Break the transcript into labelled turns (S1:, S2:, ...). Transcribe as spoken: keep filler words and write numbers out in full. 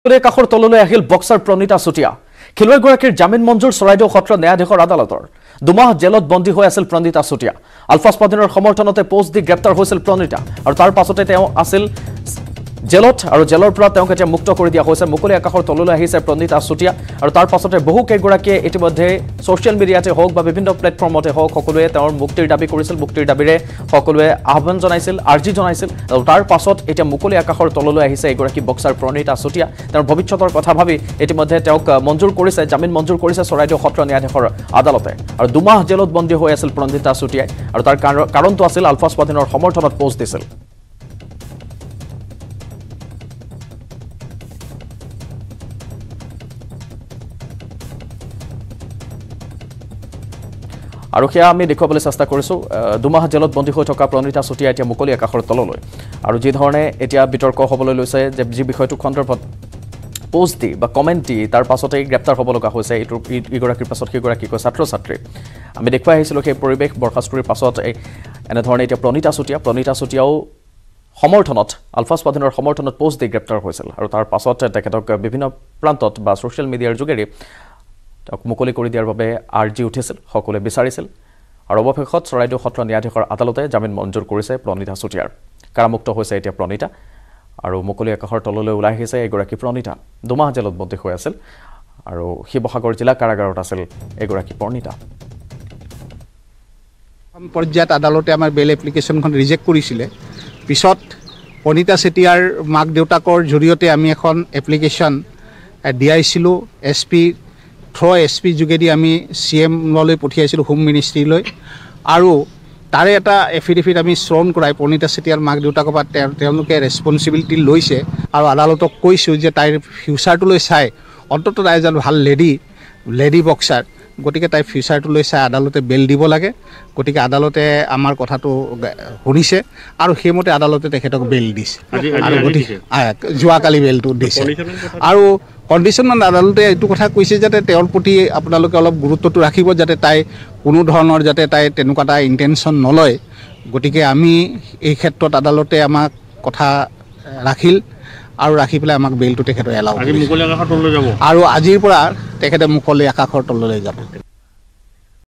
S1: কাষৰ তললৈ আহিল বক্সাৰ প্ৰণীতা চুটিয়া খেলুৱৈগৰাকীৰ জামিন মঞ্জুৰ চৰাইদেউ সত্ৰ ন্যায়াধীশৰ আদালতৰ দুমাহ জেলত বন্দী হৈ আছিল প্ৰণীতা চুটিয়া আলফা স্বাধীনৰ সমৰ্থনতে পোষ্ট দি গ্ৰেপ্তাৰ হৈছিল প্ৰণীতা আৰু তাৰ পাছতে তেওঁ আছিল জেলত আৰু জেলৰ পৰা তেওঁক এতিয়া মুক্ত কৰি দিয়া হৈছে মুকলি আকাশৰ তললৈ আহিছে প্ৰণীতা চুটিয়া আৰু তাৰ পাছতে বহু কেইগৰাকীয়ে ইতিমধ্যে সোশ্যাল মিডিয়াতে হওক বা বিভিন্ন প্লেটফৰ্মতে হওক সকলোৱে তেওঁৰ মুক্তিৰ দাবী কৰিছিল মুক্তিৰ দাবীৰে সকলোৱে আহ্বান জনাইছিল আৰ্জি জনাইছিল আৰু তাৰ পাছত এতিয়া মুকলি আকাশৰ তললৈ আহিছে এগৰাকী বক্সাৰ প্ৰণীতা চুটিয়া তেওঁৰ ভৱিষ্যতৰ কথা ভাবি ইতিমধ্যে তেওঁক মঞ্জুৰ কৰিছে জামিন মঞ্জুৰ কৰিছে চৰাইদেউ সত্ৰ ন্যায়াধীশৰ আদালতে আৰু দুমাহ জেলত বন্দী হৈ আছিল প্ৰণীতা চুটিয়াই আৰু তাৰ কাৰণটো আছিল আলফা স্বাধীনৰ সমৰ্থনত পোষ্ট দিছিল আৰু সেয়া আমি দেখুৱাবলৈ চেষ্টা কৰিছো দুমাহ জেলত বন্দী হৈ থকা প্ৰণীতা চুটিয়া এতিয়া মুকলি আকাশৰ তললৈ আৰু যি ধৰণে এতিয়া বিতৰ্ক হ'বলৈ লৈছে যে যি বিষয়টো সন্দৰ্ভত পোষ্ট দি বা কমেণ্ট দি তাৰ পাছতে গ্ৰেপ্তাৰ হ'ব লগা হৈছে এইটো ইগৰাকীৰ পাছত সেইগৰাকীকৈ ছাত্ৰ ছাত্ৰী আমি দেখুৱাই আহিছিলোঁ সেই পৰিৱেশ বৰ্খাস্তুৰিৰ পাছত এনেধৰণে এতিয়া প্ৰণীতা চুটিয়া প্ৰণীতা চুটিয়াও সমৰ্থনত আলফা স্বাধীনৰ সমৰ্থনত পোষ্ট দি গ্ৰেপ্তাৰ হৈছিল আৰু তাৰ পাছত তেখেতক বিভিন্ন প্ৰান্তত বা ছ'চিয়েল মিডিয়াৰ যোগেৰে তেওঁক মুকলি কৰি দিয়াৰ বাবে আৰ্জি উঠিছিল সকলোৱে বিচাৰিছিল আৰু অৱশেষত চৰাইদেউ সত্ৰ ন্যায়াধীশৰ আদালতে জামিন মঞ্জুৰ কৰিছে প্ৰণীতা চুটিয়াৰ কাৰামুক্ত হৈছে এতিয়া প্ৰণীতা আৰু মুকলি আকাশৰ তললৈ ওলাই আহিছে এগৰাকী প্ৰণীতা দুমাহ জেলত বন্দী হৈ আছিল আৰু শিৱসাগৰ জিলা কাৰাগাৰত আছিল এগৰাকী প্ৰণীতা
S2: পৰ্যায়ত আদালতে আমাৰ বেল এপ্লিকেশ্যনখন ৰিজেক্ট কৰিছিলে পিছত প্ৰণীতা চুটিয়াৰ মাক দেউতাকৰ জৰিয়তে আমি এখন এপ্লিকেশ্যন দিয়াইছিলোঁ S P through S P যোগেদি আমি চি এমলৈ পঠিয়াইছিলোঁ হোম মিনিষ্ট্ৰীলৈ আৰু তাৰে এটা এফিডেভিট আমি শ্ৰৱণ কৰাই প্ৰণীতা চুটিয়াৰ মাক দেউতাকৰ পৰা তেওঁলোকে ৰেছপনচিবিলিটি লৈছে আৰু আদালতক কৈছোঁ যে তাইৰ ফিউচাৰটোলৈ চাই অন্ততঃ তাই এজন ভাল লেডি লেডি বক্সাৰ গতিকে তাই ফিউচাৰটোলৈ চাই আদালতে বেল দিব লাগে গতিকে আদালতে আমাৰ কথাটো শুনিছে আৰু সেইমতে আদালতে তেখেতক বেল দিছে আৰু গতিকে যোৱাকালি বেলটো দিছে আৰু কণ্ডিশ্যনত আদালতে এইটো কথা কৈছে যাতে তেওঁৰ প্ৰতি আপোনালোকে অলপ গুৰুত্বটো ৰাখিব যাতে তাই কোনো ধৰণৰ যাতে তাই তেনেকুৱা এটা ইণ্টেনশ্যন নলয় গতিকে আমি এই ক্ষেত্ৰত আদালতে আমাক কথা ৰাখিল আৰু ৰাখি পেলাই আমাক বেলটো তেখেতৰ এলাউ আৰু আজিৰ পৰা তেখেতে মুকলি আকাশৰ তললৈ যাব